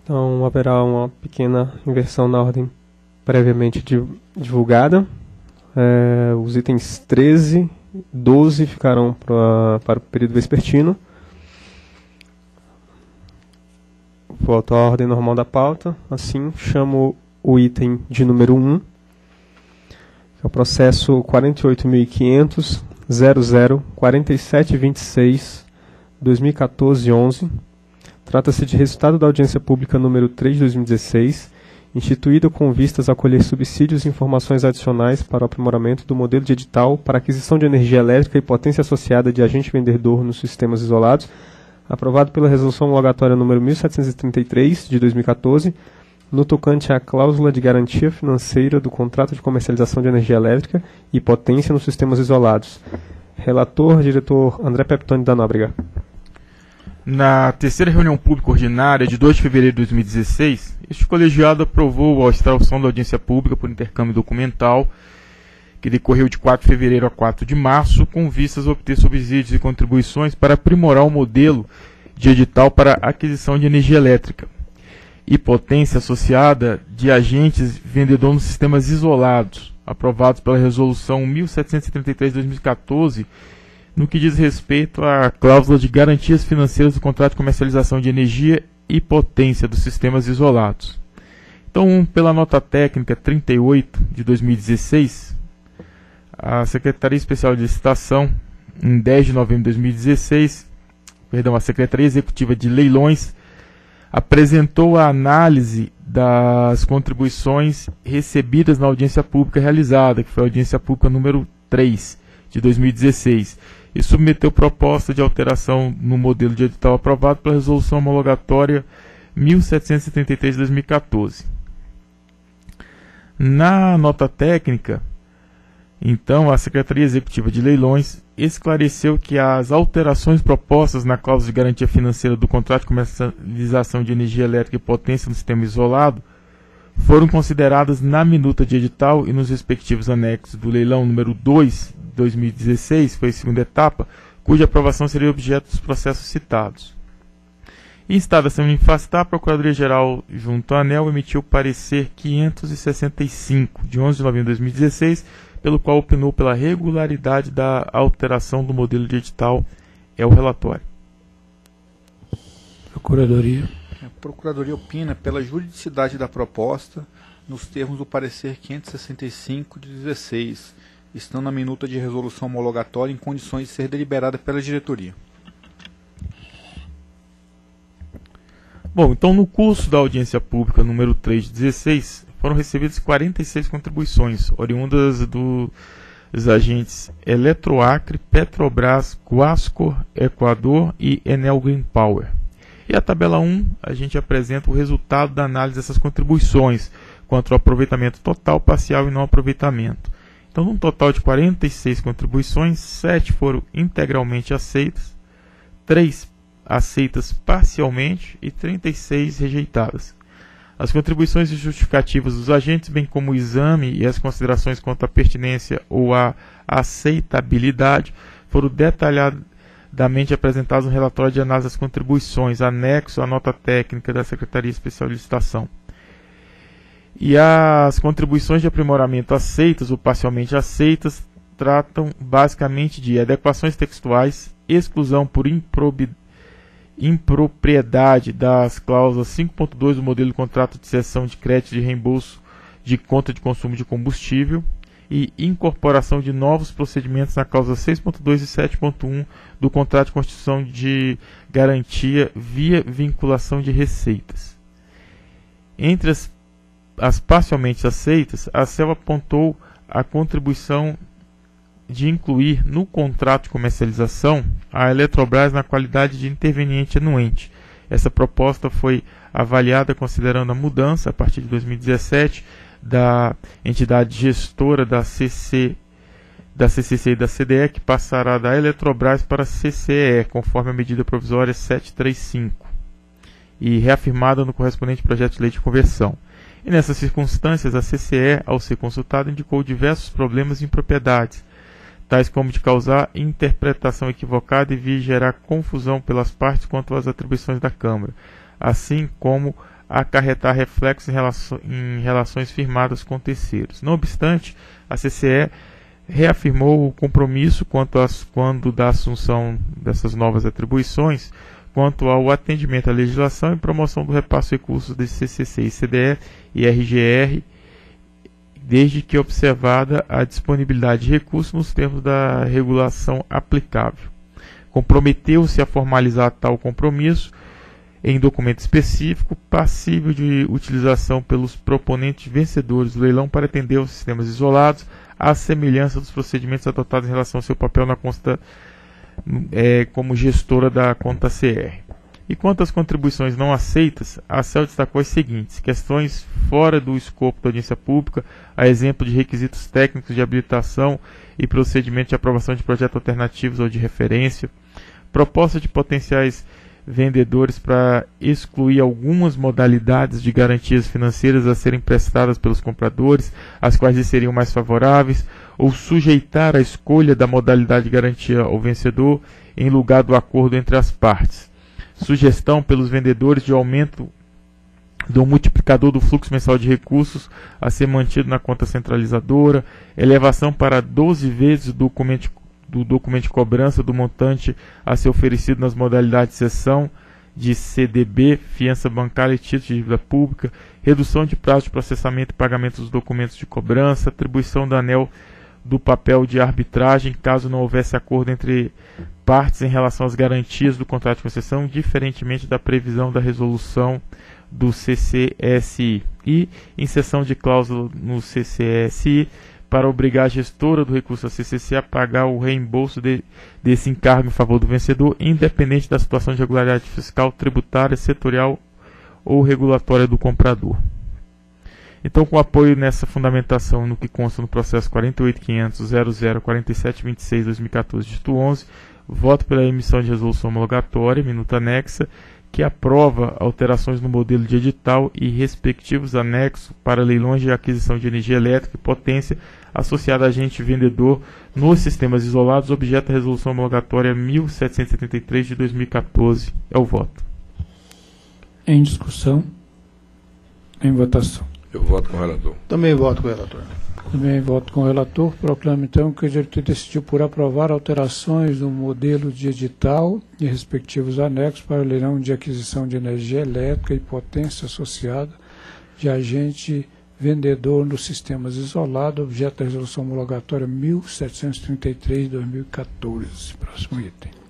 Então haverá uma pequena inversão na ordem previamente divulgada. Os itens 13 e 12 ficarão para o período vespertino. Volto à ordem normal da pauta. Assim, chamo o item de número 1, que é o processo 48.500.00.4726/2014-11. Trata-se de resultado da audiência pública número 3 de 2016, instituída com vistas a colher subsídios e informações adicionais para o aprimoramento do modelo de edital para aquisição de energia elétrica e potência associada de agente vendedor nos sistemas isolados, aprovado pela Resolução Homologatória número 1733, de 2014, no tocante à cláusula de garantia financeira do contrato de comercialização de energia elétrica e potência nos sistemas isolados. Relator, diretor André Peptoni da Nóbrega. Na terceira reunião pública ordinária de 2 de fevereiro de 2016, este colegiado aprovou a extração da audiência pública por intercâmbio documental, que decorreu de 4 de fevereiro a 4 de março, com vistas a obter subsídios e contribuições para aprimorar o modelo de edital para aquisição de energia elétrica e potência associada de agentes vendedor nos sistemas isolados, aprovados pela Resolução 1733/2014, no que diz respeito à cláusula de garantias financeiras do contrato de comercialização de energia e potência dos sistemas isolados. Então, pela nota técnica 38 de 2016, a Secretaria Especial de Licitação, em 10 de novembro de 2016, a Secretaria Executiva de Leilões, apresentou a análise das contribuições recebidas na audiência pública realizada, que foi a audiência pública número 3 de 2016, e submeteu proposta de alteração no modelo de edital aprovado pela Resolução Homologatória 1733 de 2014. Na nota técnica, então, a Secretaria Executiva de Leilões esclareceu que as alterações propostas na cláusula de garantia financeira do contrato de comercialização de energia elétrica e potência no sistema isolado foram consideradas na minuta de edital e nos respectivos anexos do leilão número 2 de 2016, foi a segunda etapa, cuja aprovação seria objeto dos processos citados. Instada a se manifestar, a Procuradoria-Geral junto à ANEEL emitiu o parecer 565, de 11 de novembro de 2016, pelo qual opinou pela regularidade da alteração do modelo de edital. É o relatório. Procuradoria. A Procuradoria opina pela juridicidade da proposta nos termos do parecer 565 de 16, estando na minuta de resolução homologatória em condições de ser deliberada pela diretoria. Bom, então no curso da audiência pública número 3 de 16, foram recebidas 46 contribuições, oriundas dos agentes Eletroacre, Petrobras, Guascor, Equador e Enel Green Power. E a tabela 1, a gente apresenta o resultado da análise dessas contribuições, quanto ao aproveitamento total, parcial e não aproveitamento. Então, num total de 46 contribuições, 7 foram integralmente aceitas, 3 aceitas parcialmente e 36 rejeitadas. As contribuições e justificativas dos agentes, bem como o exame e as considerações quanto à pertinência ou à aceitabilidade, foram detalhadamente apresentadas no relatório de análise das contribuições, anexo à nota técnica da Secretaria Especial de Licitação. E as contribuições de aprimoramento aceitas ou parcialmente aceitas tratam basicamente de adequações textuais, exclusão por impropriedade das cláusulas 5.2 do modelo de contrato de cessão de crédito de reembolso de conta de consumo de combustível e incorporação de novos procedimentos na cláusula 6.2 e 7.1 do contrato de constituição de garantia via vinculação de receitas. Entre as parcialmente aceitas, a CEL apontou a contribuição de incluir no contrato de comercialização a Eletrobras na qualidade de interveniente anuente. Essa proposta foi avaliada considerando a mudança, a partir de 2017, da entidade gestora da CCC e da CDE, que passará da Eletrobras para a CCE, conforme a medida provisória 735, e reafirmada no correspondente projeto de lei de conversão. E nessas circunstâncias, a CCE, ao ser consultada, indicou diversos problemas e impropriedades, tais como de causar interpretação equivocada e vir gerar confusão pelas partes quanto às atribuições da Câmara, assim como acarretar reflexos em relações firmadas com terceiros. Não obstante, a CCE reafirmou o compromisso quando da assunção dessas novas atribuições, quanto ao atendimento à legislação e promoção do repasse de recursos de CCC e CDE e RGR, desde que observada a disponibilidade de recursos nos termos da regulação aplicável. Comprometeu-se a formalizar tal compromisso em documento específico, passível de utilização pelos proponentes vencedores do leilão para atender aos sistemas isolados, à semelhança dos procedimentos adotados em relação ao seu papel na consta como gestora da conta CR. E quanto às contribuições não aceitas, a ACEL destacou as seguintes: questões fora do escopo da audiência pública, a exemplo de requisitos técnicos de habilitação e procedimento de aprovação de projetos alternativos ou de referência, proposta de potenciais vendedores para excluir algumas modalidades de garantias financeiras a serem prestadas pelos compradores, as quais lhes seriam mais favoráveis, ou sujeitar a escolha da modalidade de garantia ao vencedor em lugar do acordo entre as partes. Sugestão pelos vendedores de aumento do multiplicador do fluxo mensal de recursos a ser mantido na conta centralizadora, elevação para 12 vezes do documento de cobrança do montante a ser oferecido nas modalidades de cessão de CDB, fiança bancária e título de dívida pública, redução de prazo de processamento e pagamento dos documentos de cobrança, atribuição do anel do papel de arbitragem, caso não houvesse acordo entre partes em relação às garantias do contrato de concessão, diferentemente da previsão da resolução do CCSI, e inserção de cláusula no CCSI para obrigar a gestora do recurso a CCC a pagar o reembolso desse encargo em favor do vencedor, independente da situação de regularidade fiscal, tributária, setorial ou regulatória do comprador. Então, com apoio nessa fundamentação no que consta no processo 48.500.004726/2014, dígito 11, voto pela emissão de resolução homologatória, minuta anexa, que aprova alterações no modelo de edital e respectivos anexos para leilões de aquisição de energia elétrica e potência associada a agente vendedor nos sistemas isolados, objeto da resolução homologatória 1773 de 2014. É o voto. Em discussão. Em votação. Eu voto com o relator. Também voto com o relator. Também voto com o relator. Proclamo, então, que o diretor decidiu por aprovar alterações no modelo de edital e respectivos anexos para o leilão de aquisição de energia elétrica e potência associada de agente vendedor nos sistemas isolados, objeto da resolução homologatória 1733 de 2014. Próximo item.